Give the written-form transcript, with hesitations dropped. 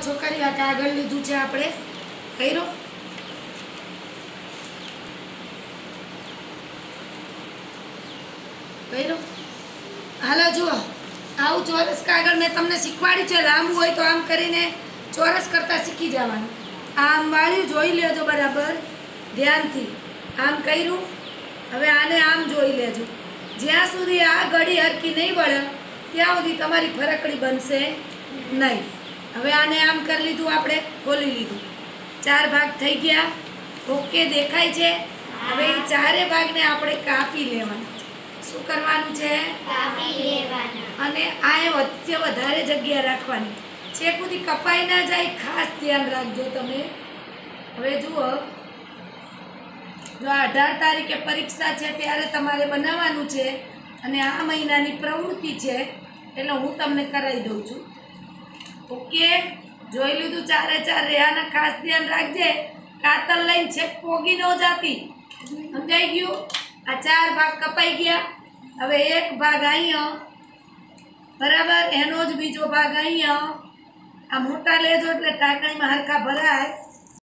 છોકરી આ કાગળ લીધું છે આપણે કર્યો કર્યો હાલો જુઓ આવું ચોરસ કાગળ મેં તમને શીખવાડી છે લાંબુ હોય તો આમ કરીને ચોરસ કરતા શીખી જવાનું આમ વાળ્યું જોઈ લેજો બરાબર ધ્યાનથી આમ કર્યું હવે આને આમ જોઈ લેજો જ્યાં સુધી આ ઘડી હરકી નહીં વળે ત્યાં સુધી તમારી ફરકડી બનશે નહીં હવે આને આમ કરી લીધું આપણે ખોલી લીધું 4 ભાગ થઈ ગયા ઓકે દેખાય છે હવે એ 4 ભાગને આપણે કાપી લેવાના શું કરવાનું છે કાપી લેવાના અને આ વચ્ચે વધારે જગ્યા રાખવાની છેક સુધી કપાઈ ના જાય ખાસ ધ્યાન રાખજો તમે હવે જુઓ જો 18 તારીખે પરીક્ષા છે ત્યારે તમારે બનાવવાનું છે અને આ મહિનાની પ્રવૃત્તિ છે એટલે હું તમને કરાવી દઉં છું ઓકે જોઈ લીધું 4 રેહાના ખાસ ધ્યાન રાખજે કાતર લઈને છેક પોગી ન જાતી સમજાઈ ગયું આ 4 ભાગ કપાઈ ગયા હવે એક ભાગ અહીંયા બરાબર એનો જ બીજો ભાગ અહીંયા આ મોટા લેજો એટલે ટાંકણીમાં હરખા ભરાય